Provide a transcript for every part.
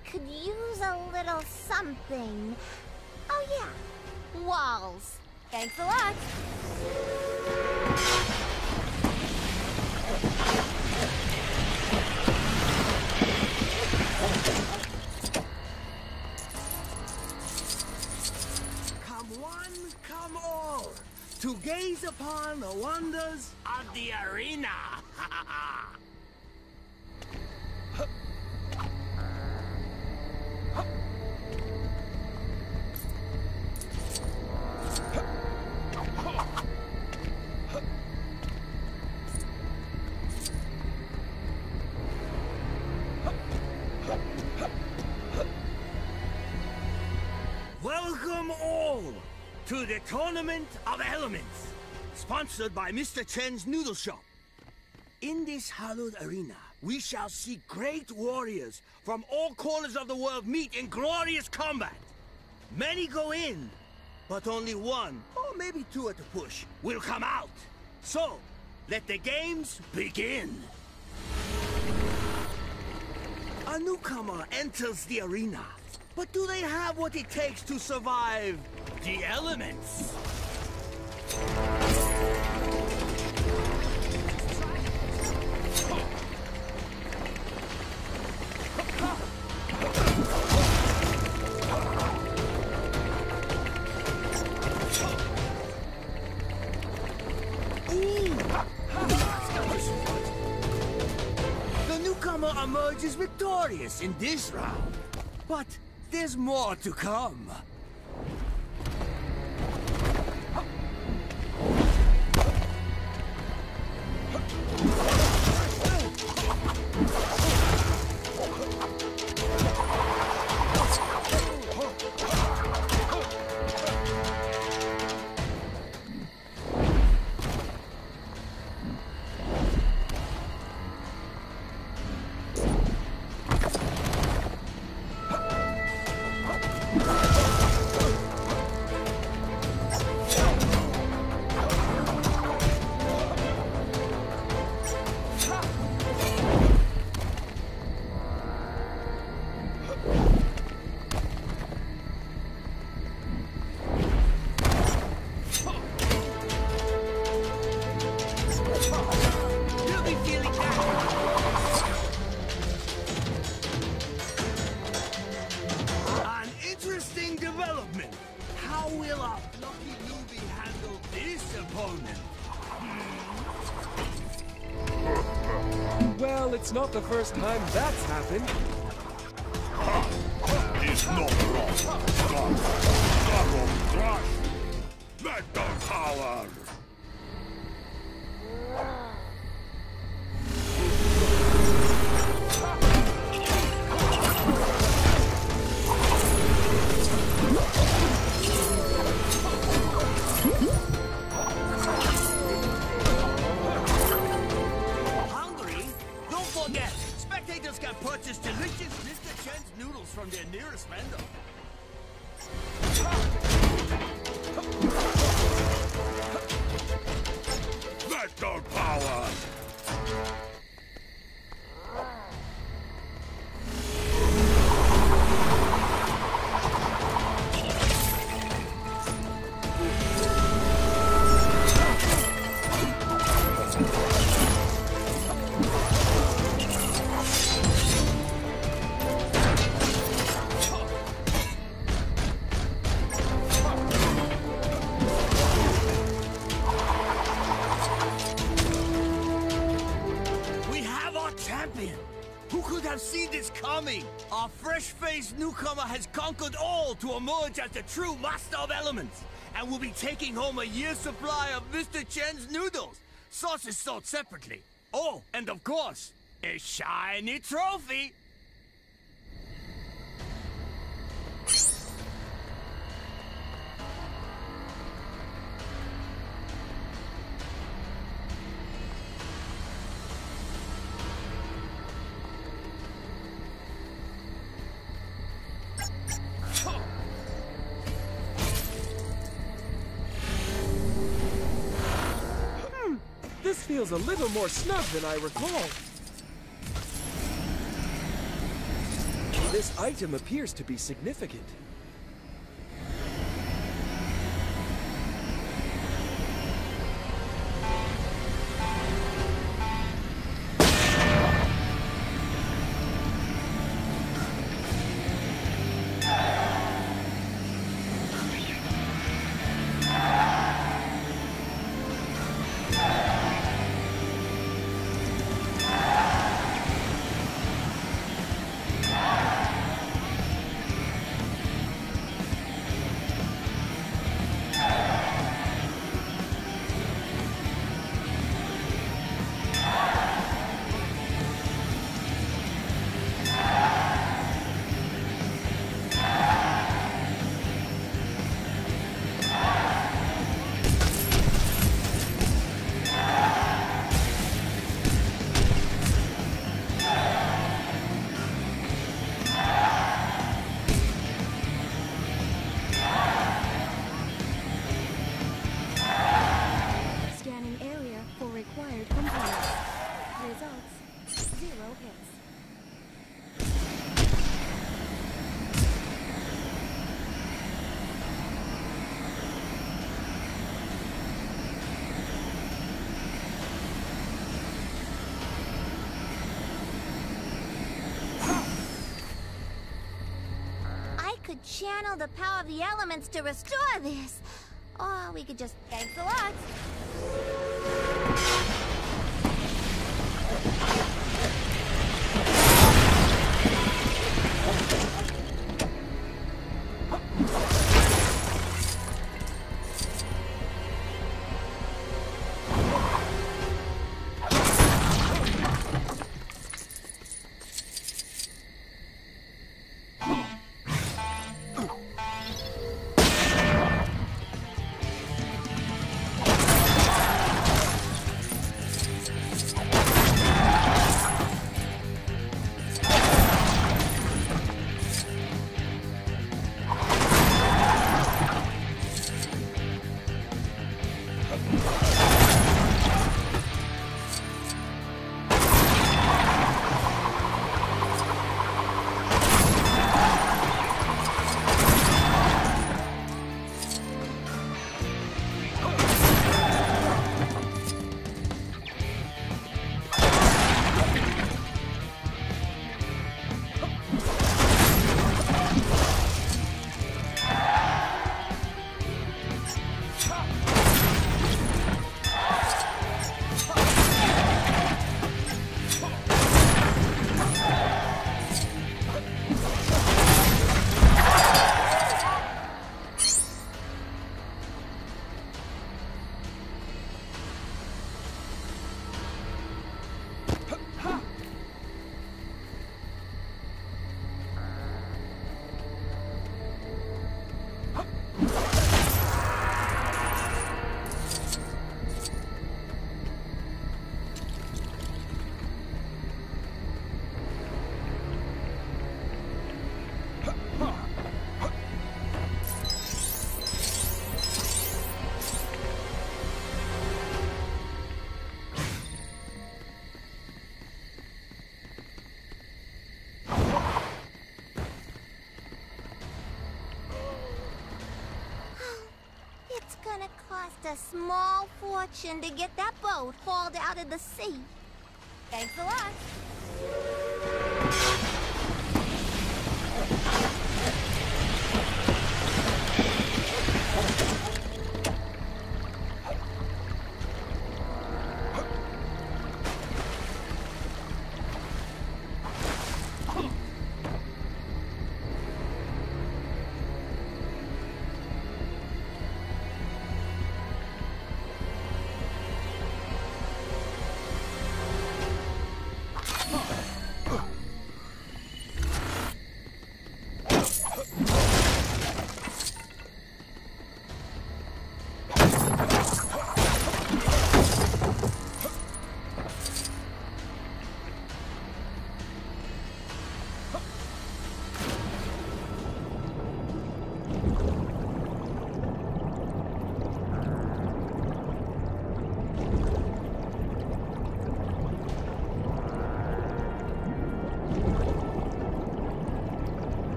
could use a little something. Oh yeah, walls. Thanks a lot. Come one, come all, to gaze upon the wonders of the arena. Welcome all to the Tournament of Elements, sponsored by Mr. Chen's Noodle Shop. In this hallowed arena, we shall see great warriors from all corners of the world meet in glorious combat. Many go in, but only one, or maybe two at a push, will come out. So, let the games begin. A newcomer enters the arena. But do they have what it takes to survive the elements? The newcomer emerges victorious in this round. But there's more to come. Well, it's not the first time that's happened. It's not wrong. Crush. Metal power. Spectators can purchase delicious Mr. Chen's noodles from their nearest vendor. Metal power! Who could have seen this coming? Our fresh-faced newcomer has conquered all to emerge as the true master of elements, and will be taking home a year's supply of Mr. Chen's noodles. Sauces sold separately. Oh, and of course, a shiny trophy. This feels a little more snug than I recall. The This item appears to be significant. Channel the power of the elements to restore this. Or we could just... Thanks a lot. A small fortune to get that boat hauled out of the sea. Thanks a lot.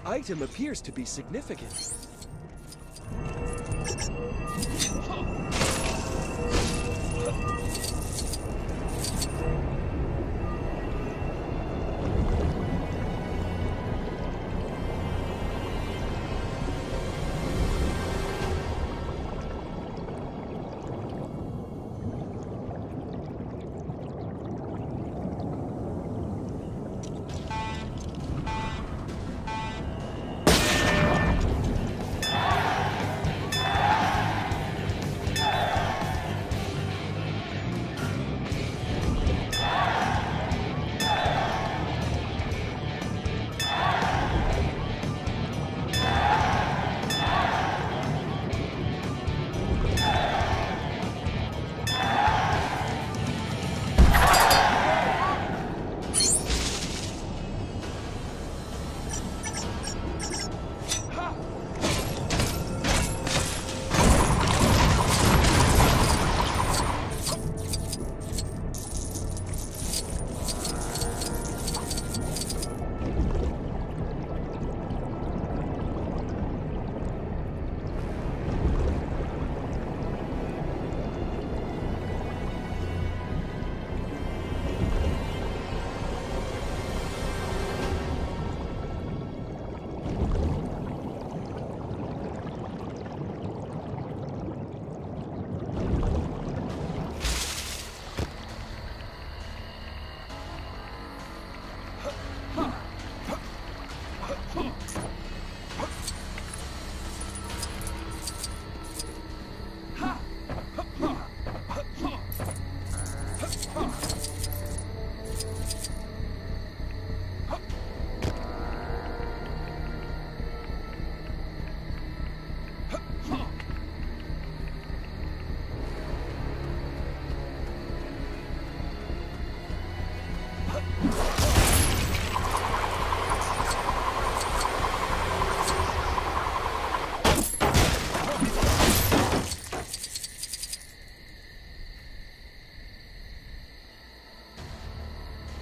item appears to be significant.